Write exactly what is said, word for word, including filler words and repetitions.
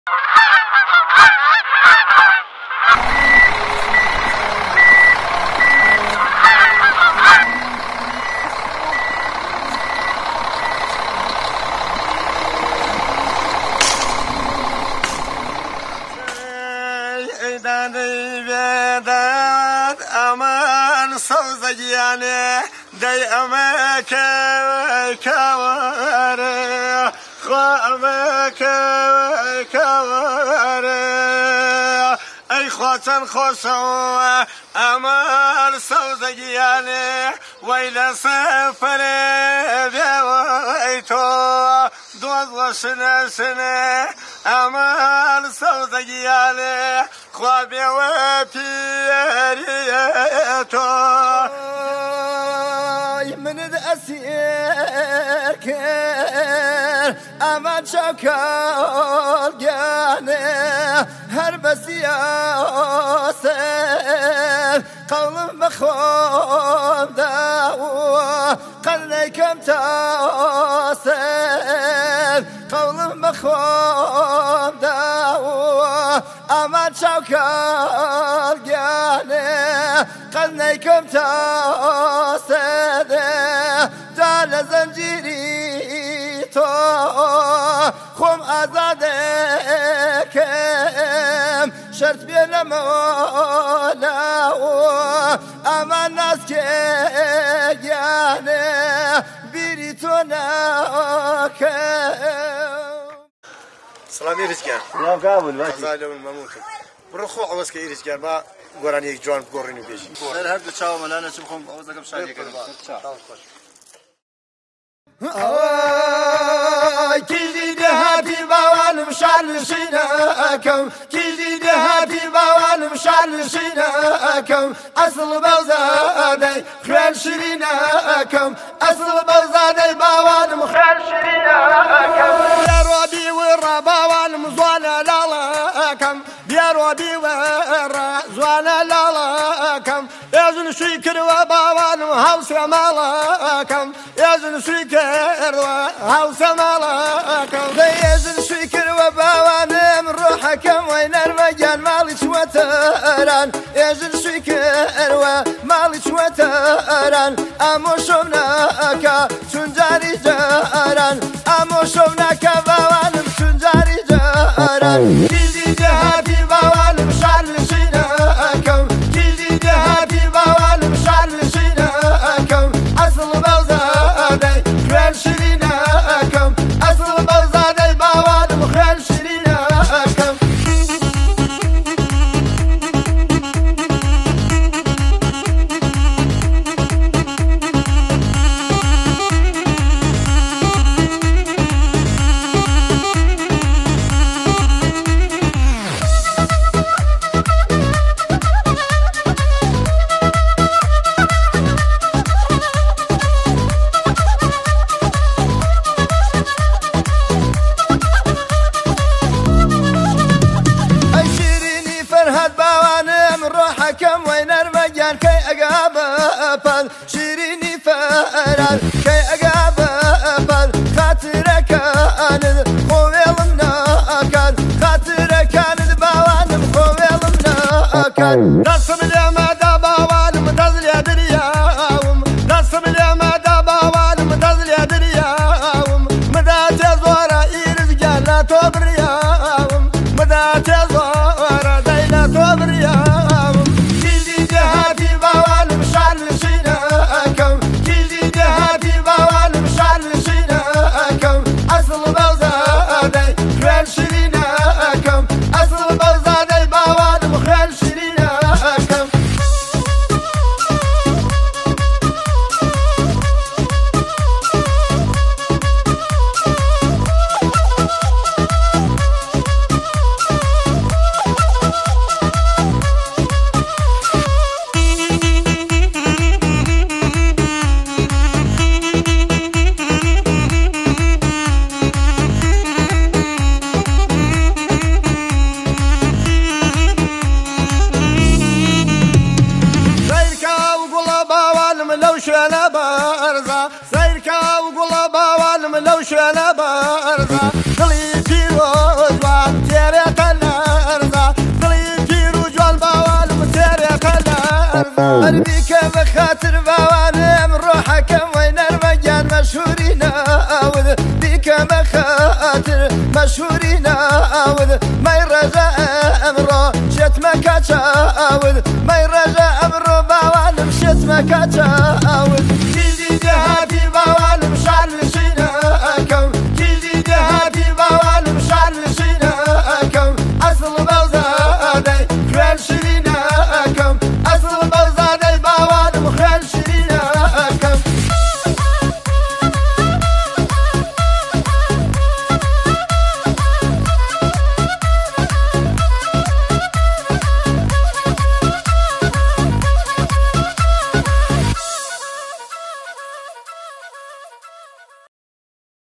يعني دي أماك كواري خامك كواري أي خوتن خوصوا أمال سوزياني ويلا سفر بيويتو دوز وشنا شنا أمال سوزياني خوابي وبيريتو من الأسير كير أمان شوكال جاني هرب سياسر قول مخوم داو قلنيكم تاسر قول مخوم داو أمان شوكال جاني قلنيكم تاسر دال زنجيري تو خم أزادكم شرط بين مولا أمان ناس كياني بيريتوناك سلامي رجال سلام قابل ماشي زالوا المموت بروخو عوض كي رجال با قراني يك جوان بقرني بيجي سر هرد تشاو ملانا شبخم عوضك بشاي كده كيجي دهاتي باوان مشان شيناكم كيجي دهاتي باوان مشان شيناكم أصل بوزادي خير شريناكم أصل بوزادي باوان مخير شريناكم يا ربي ورا باوان مزوانا لالاكم يا ربي ورا زوانا لالاكم يزن شكر وباوان وهوس مالاكم يزن شكر وهوس مالاكم يزن شكر وباوان من روحكم وين المجال مالك وتران يزن شكر ومالك وتران أمو شمناك تنجاري جاران أمو شمناك باوان تنجاري جاران كيجي جهاتي باوان مشان شيناكم كيجي جهاتي باوان مشان شيناكم أصل بوزادي خير شريناكم أصل بوزادي باوان مخير شريناكم كم وين المجال كي أقابل شيريني فرار كي أقابل خاطرك أنا خويل مناكل خاطرك أنا باوان خويل مناكل نصم اليمادة باوان متزل يا درياوم نصم اليمادة باوان متزل يا درياوم مدى تزورا إيرزقال لا توبرياوم مدى تزورا ديلا توبرياوم أصل بوزادي خير شريناكم أصل بوزادي باوان مخير شريناكم شانا بارزة سيركا وقول باوان من لو شانا بارزة خليتي وزوان تيري بخاطر باوانم روحكم وين المجان مشهورين أوذ بك بخاطر مشهورين أوذ ما يرجع أمره شت مكاتشا أوذ ما يرجع أمره باوانم شت مكاتشا أوذ